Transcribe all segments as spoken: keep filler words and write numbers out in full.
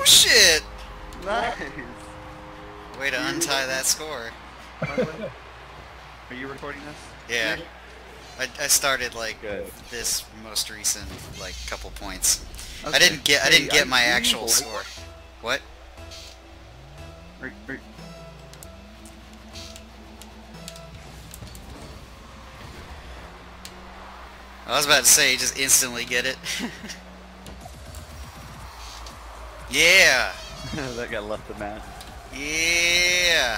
shit! Nice. Way to untie that score. Are you recording this? Yeah. I, I started like Good. this most recent like couple points. Okay. I didn't get I Hey, didn't get I my see, actual boy. score. What? Are- are- I was about to say, just instantly get it. Yeah! that guy left the match. Yeah!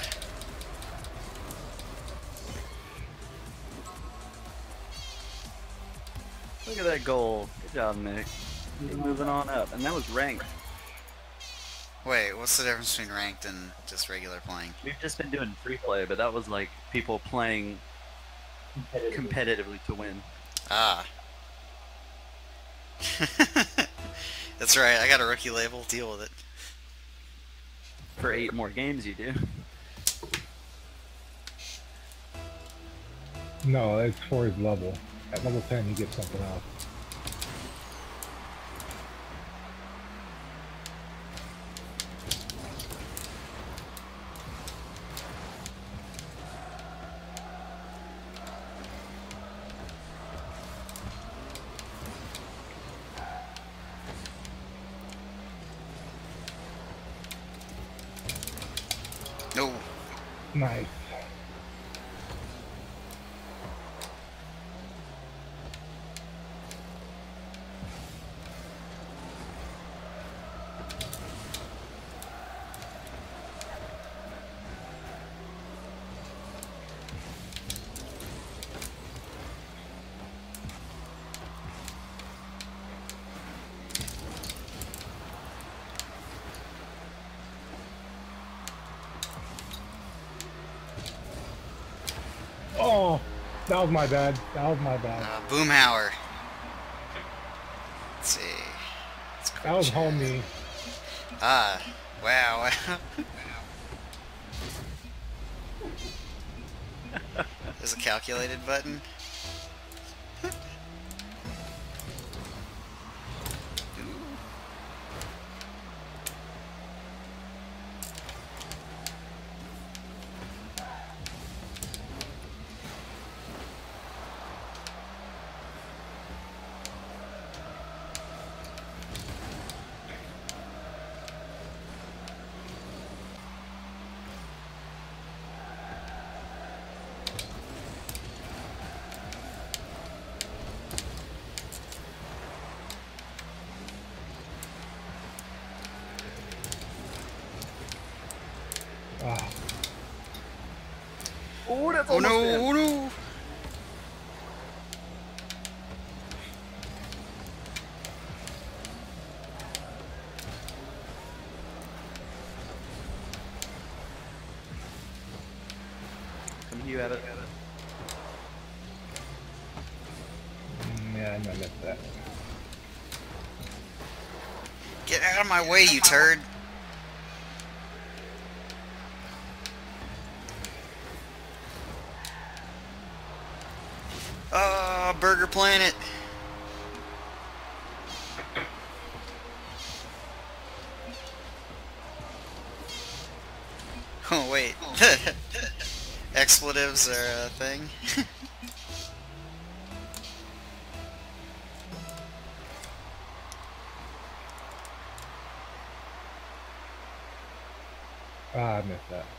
Look at that goal. Good job, Nick. Keep moving on up. And that was ranked. Wait, what's the difference between ranked and just regular playing? We've just been doing free play, but that was like people playing competitively to win. Ah. That's right, I got a rookie label, deal with it. For eight more games, you do. No, it's for his level. At level ten, you get something else. No. Nice. Oh, that was my bad. That was my bad. Uh, Boomhauer. Let's see. Let's That was quick check. homie. Ah, wow. There's a calculated button. Ah, Oh, that's Oh almost no, in. oh no! Come you have it. mm, yeah, I know I missed that. Get out of my way, you turd! Oh, Burger Planet! Oh wait, expletives are a thing? Ah, I missed that.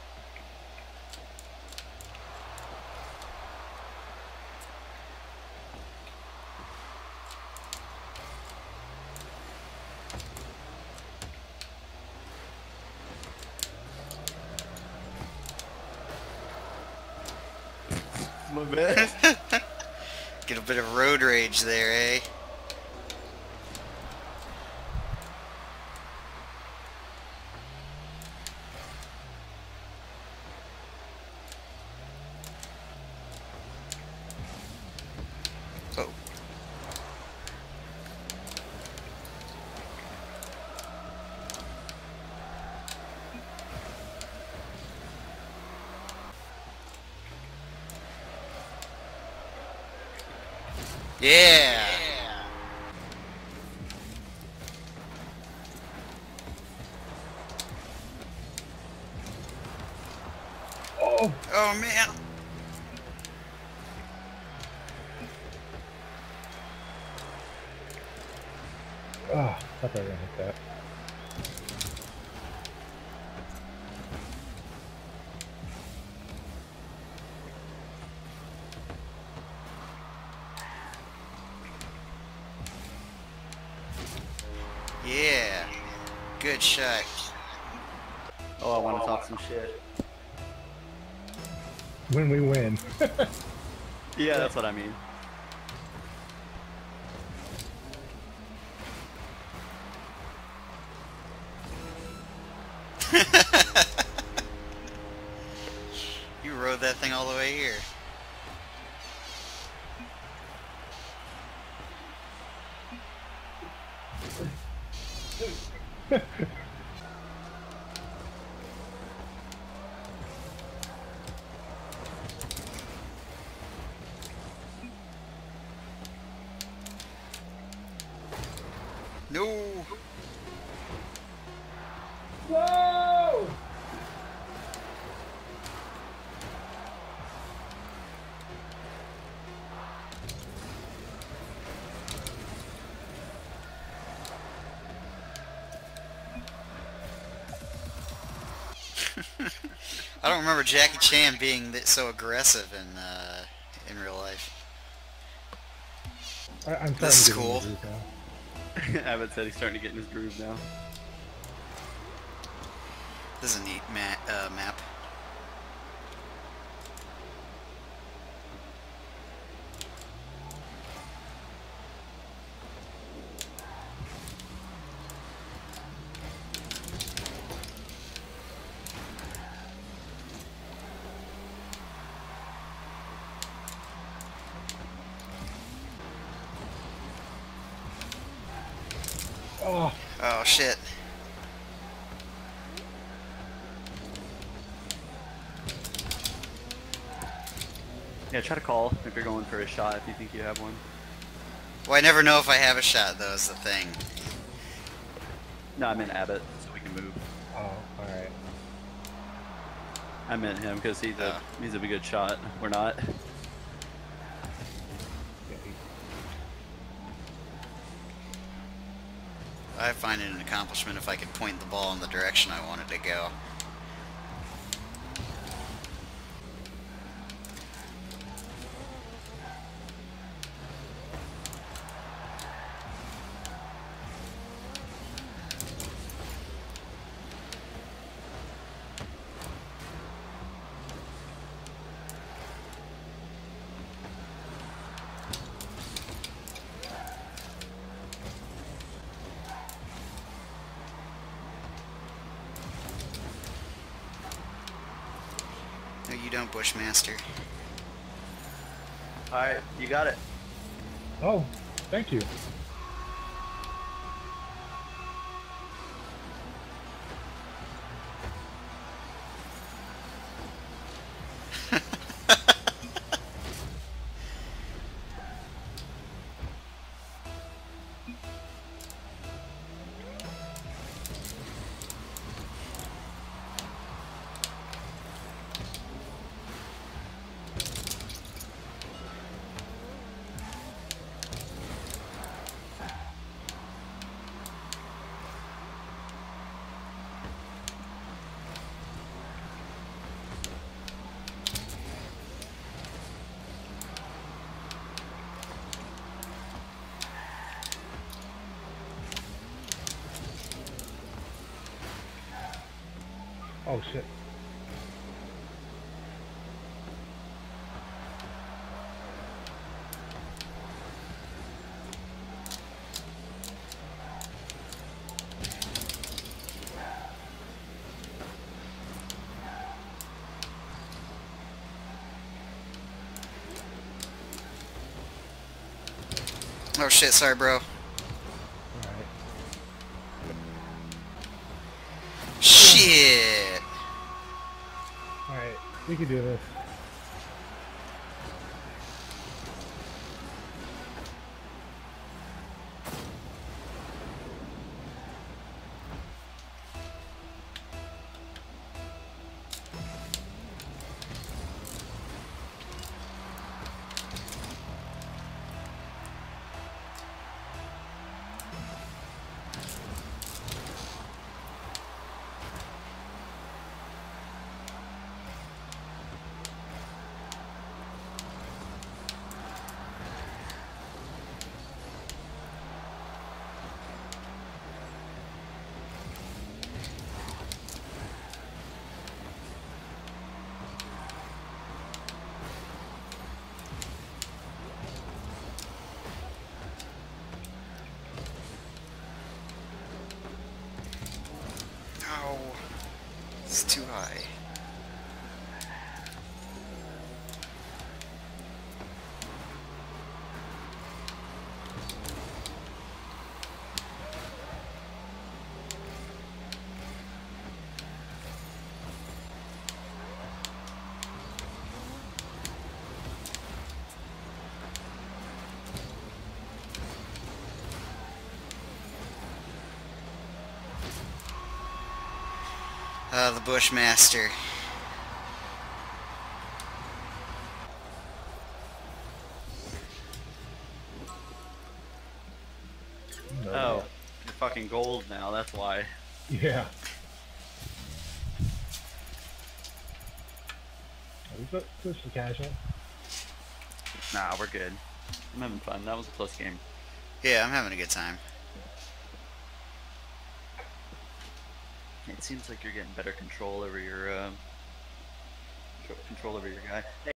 My bad. Get a bit of road rage there, eh? Oh. Yeah! Oh man. Oh, I thought I was gonna hit that. Yeah. Good shot. Oh, I want to talk some shit. When we win. Yeah, that's what I mean. You rode that thing all the way here. No. Whoa! I don't remember Jackie Chan being th so aggressive in uh, in real life. I, I'm This is starting to get cool. in the groove now. Abbott said he's starting to get in his groove now. This is a neat ma uh, map. Oh, Oh shit. Yeah, try to call if you're going for a shot if you think you have one. Well, I never know if I have a shot, though, is the thing. No, I meant Abbott, so we can move. oh, alright. I meant him because he's a Oh. he's a good shot. We're not. Yeah, he- I find it an accomplishment if I could point the ball in the direction I want it to go. No, you don't, Bushmaster. Alright, you got it. Oh, thank you. Oh shit. Oh shit, sorry, bro. Alright. Shit! Alright, we can do this. It's too high. Uh, the Bushmaster. No, Oh, you're fucking gold now, that's why. Yeah. Are we put push the casual? Nah, we're good. I'm having fun. That was a close game. Yeah, I'm having a good time. It seems like you're getting better control over your, uh, control over your guy.